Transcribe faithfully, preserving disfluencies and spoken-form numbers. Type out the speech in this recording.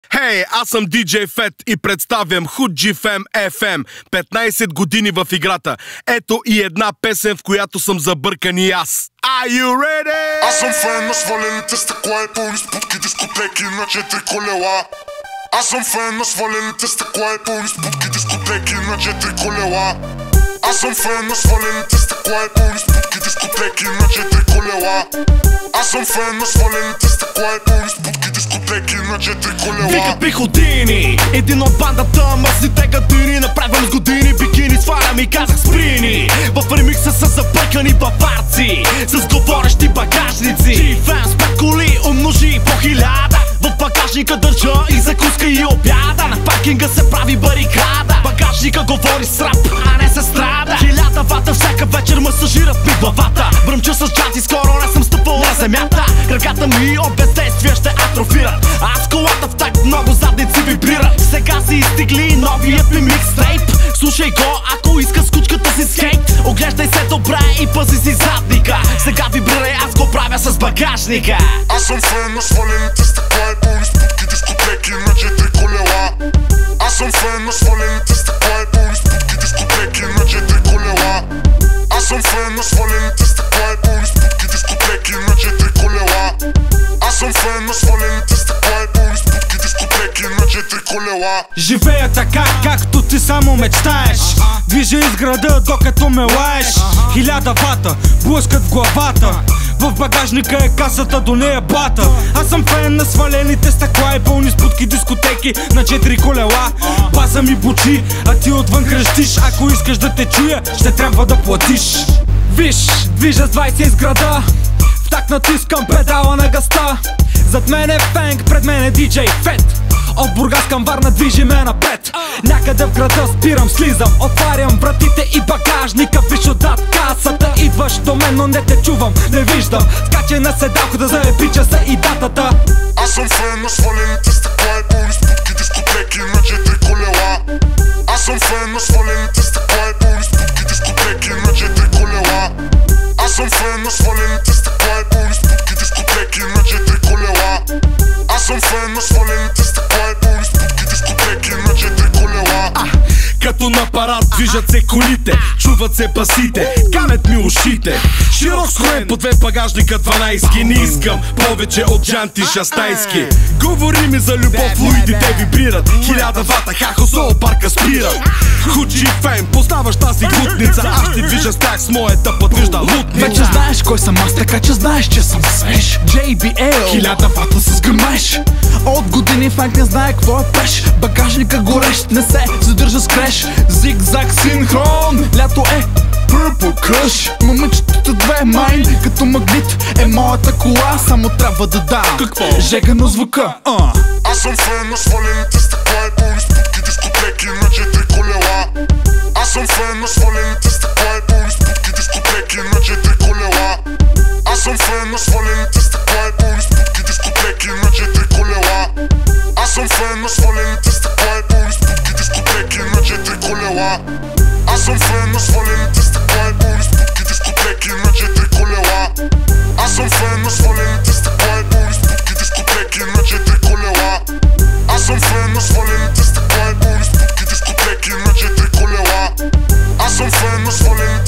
Хей, аз съм диджей Фет и представям Худжи Фем Еф Ем. петнайсет години в играта. Ето и една песен, в която съм забъркан и аз. Are you ready? Аз съм фен на свалените стъкла и пълни спутки дискотеки на четири колела. Аз съм фен на свалените стъкла и пълни спутки дискотеки на четири колела. Аз съм фен на свалените стъкла и пълни спутки дискотеки на четири колела. Аз съм фен на свалените стъкла и пълни спутки дискотеки на четири колела. Викат приходини, един от бандата, мъсните гадини. Направям с години бикини, свалям и казах сприни. В ремикса са забъркани баварци с говорещи багажници. Джи-фен с пет коли умножи по хиляда. В багажника държа и закуска и обяда. На паркинга се прави барикада. Багажника говори с рап, а не се страда. Хиляда вата всяка вечер масажират ми главата. Бръмча с джази, скоро не съм стъпал на земята. Краката ми от бездействие ще атрофират. Аз колата в так много задници вибрират. Сега си изтигли новият ми микстейп. Слушай го, ако иска с кучката си скейт. Оглеждай се добре и пази си задника. Сега вибрирай, аз го правя с багажника. Аз съм фен на свалените стъкла и пълни спутки дискотеки на четири колела. Аз съм фен на свалените стъкла и пълни спутки дискотеки на четири колела. Аз съм фен на свалените стъкла и пълни спутки дискотеки на четири колела. Аз съм фен на свалените стъкла и пълни спутки дискотеки на четири колела. Живея така, както ти само мечтаеш. Движа из града, докато ме лаеш. Хиляда вата, блъскат в главата. В багажника е касата, до нея бата. Аз съм фен на свалените стъкла и пълни спутки дискотеки на четири колела. База ми бучи, а ти отвън крещиш. Ако искаш да те чуя, ще трябва да платиш. Виж, движа с двайсет из града. В так натискам педала на газта. Зад мен е Фенг, пред мен е диджей Фет. От Бургас към Варна движи ме напред. Някъде в града спирам, слизам, отварям вратите и багажника. Виж отзад касата, идваш до мен, но не те чувам, не виждам. Скачай на седалката, заеби часа и датата. Аз съм фен на свалените стъкла и пълни спутки дискотеки на четири колела. Аз съм фен на свалените стъкла и пълни спутки дискотеки на четири колела. Аз съм фен на свалените стъкла и пълни спутки дискотеки на четири колела. Аз съм фен на свалените стъкла и пълни спутки дискотеки на четири колела. Като на парад движат се колите, чуват се басите, канят ми ушите. Широк скроен по две багажника дванайски. Не искам повече от джанти шастайски. Говори ми за любов, флуидите вибрират. Хиляда вата, хахо, зоопарка спират. Худжи Фем, познаваш тази глутница. Аз ще движа с тях с моята подвижда лутница. Вече знаеш кой съм аз, така че знаеш, че съм свеж. Джей Би Ел, хиляда вата с гъмеш. От години Фенг не знае какво е пеш. Багажника горещ, не се задържа с креш. Зигзаг синхрон, лято е Purple Crush. Момичетата две майн, като магнит е моята кола. Само трябва да дам какво? Жегано звука. uh. Аз съм фен на свалените стъкла и пълни спутки дискотеки на четири колела. Аз съм фен на свалените стъкла и пълни спутки дискотеки на четири колела. Аз съм фен на свалените стъкла и пълни спутки дискотеки на четири колела. Аз съм фен на свалените стъкла и пълни спутки дискотеки на четири колела. Аз съм фен на свалените стъкла и пълни спутки дискотеки на четири колела. Аз съм фен на свалените стъкла и пълни спутки дискотеки на четири колела. Аз съм фен на свалените стъкла и пълни спутки дискотеки на четири колела. Аз съм фен на свалените